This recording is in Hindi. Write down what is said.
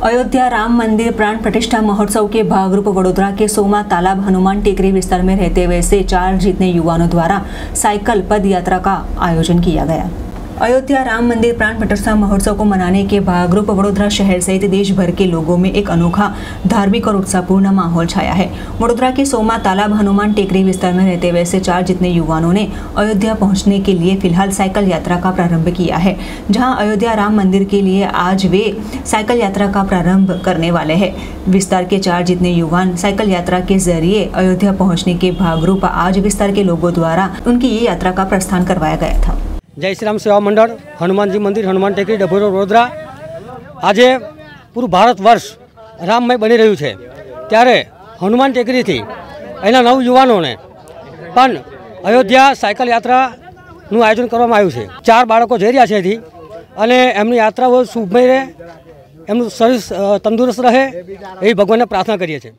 अयोध्या राम मंदिर प्राण प्रतिष्ठा महोत्सव के भागरूप वडोदरा के सोमा तालाब हनुमान टेकरी विस्तार में रहते हुए से 4 जितने युवाओं द्वारा साइकिल पद यात्रा का आयोजन किया गया। अयोध्या राम मंदिर प्राण प्रतिष्ठा महोत्सव को मनाने के भागरूप वडोदरा शहर सहित देश भर के लोगों में एक अनोखा धार्मिक और उत्साहपूर्ण माहौल छाया है। वडोदरा के सोमा तालाब हनुमान टेकरी विस्तार में रहते हुए से 4 जितने युवाओं ने अयोध्या पहुंचने के लिए फिलहाल साइकिल यात्रा का प्रारंभ किया है। जहां अयोध्या राम मंदिर के लिए आज वे साइकिल यात्रा का प्रारंभ करने वाले हैं। विस्तार के 4 जितने युवा साइकिल यात्रा के जरिए अयोध्या पहुँचने के भागरूप आज विस्तार के लोगों द्वारा उनकी ये यात्रा का प्रस्थान करवाया गया था। जय श्री राम सेवा मंडल हनुमानजी मंदिर हनुमान टेकरी डभोई वडोदरा आज पूरु भारत वर्ष राममय बनी रह्यु छे त्यारे हनुमान टेकरी थी एना नवयुवानों ने पण अयोध्या साइकिल यात्राનું आयोजन करवामां आव्युं छे। 4 बाळको जई रह्या छे एथी अने एमनी यात्राओ शुभमय रहे, एमनुं शरीर तंदुरुस्त रहे एवी भगवानने प्रार्थना करीए छीए।